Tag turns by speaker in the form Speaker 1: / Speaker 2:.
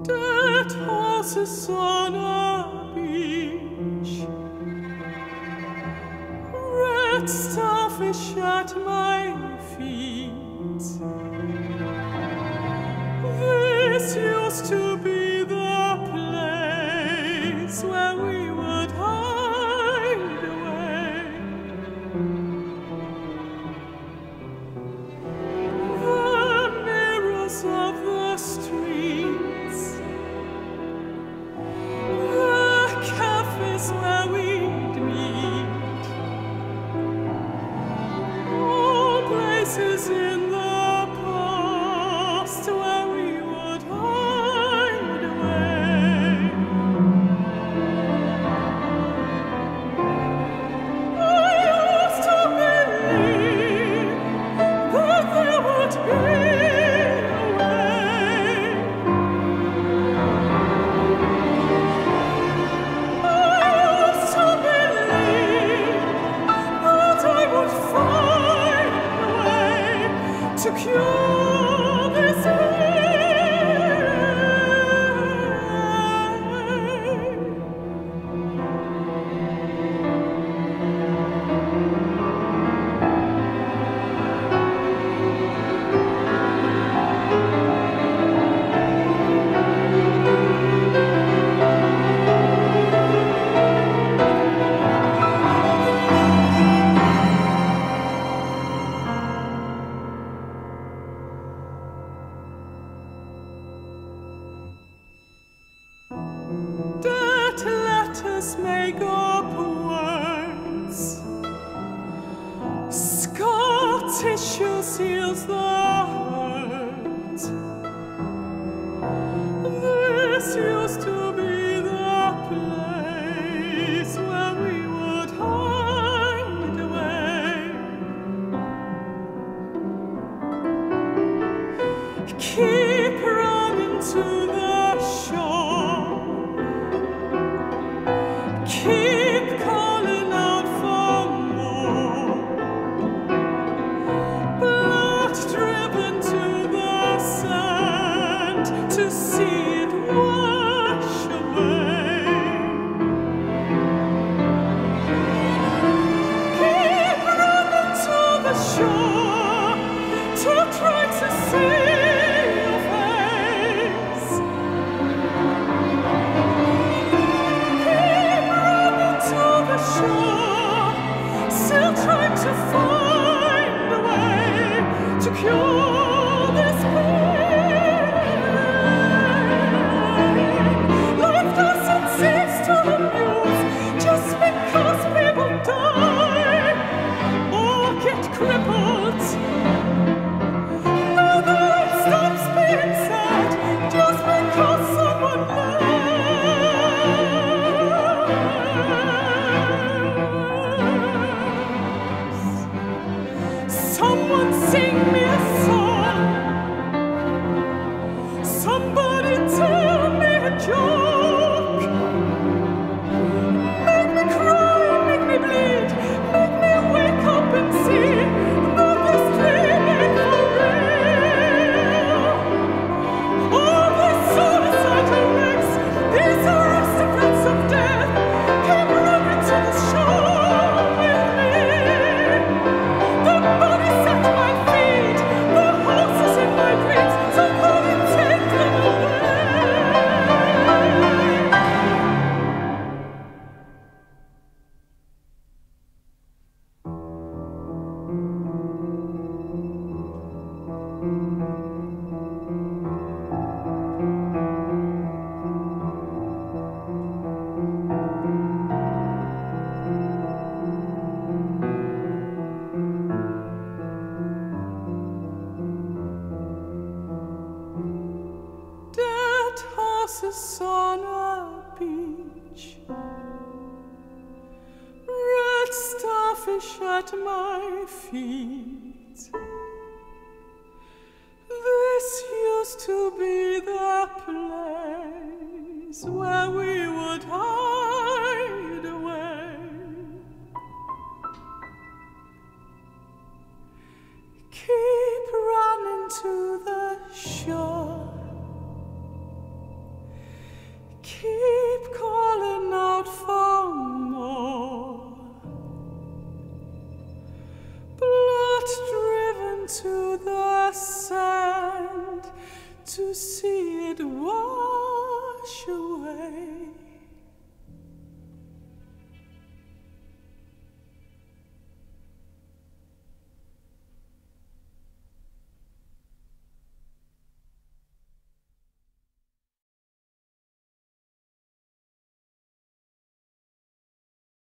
Speaker 1: Dead horses on a beach, red starfish at my feet. This used to be the place where we would hide away. The mirrors of the streets, the cafes where we'd meet, all places in the past where we would hide away. I used to believe that there would be a way. I used to believe that I would find a way to cure this pain. Dead letters make up words, scar tissue seals the hurt. This used to be the place where we would hide away. Keep running to the shore, keep calling out for more. Blood driven to the sand to see it wash away. Keep running to the shore to try to see your face. Keep running to the shore, still trying to find a way to cure this pain. Life doesn't cease to amuse just because people die or get crippled. No, the life stops being sad just because someone loves. Someone sing me a song. Somebody tell me a joke. Make me cry, make me bleed, make me wake up and see that this dream ain't for real. All these suicidal wrecks, these aristocrats of death, came running to the shore with me. The bodies at my feet, the horses in my dreams, somebody take them away. Dead horses on a beach, red starfish at my feet. This used to be the place where we would hide away. Keep running to the shore, to see it wash away.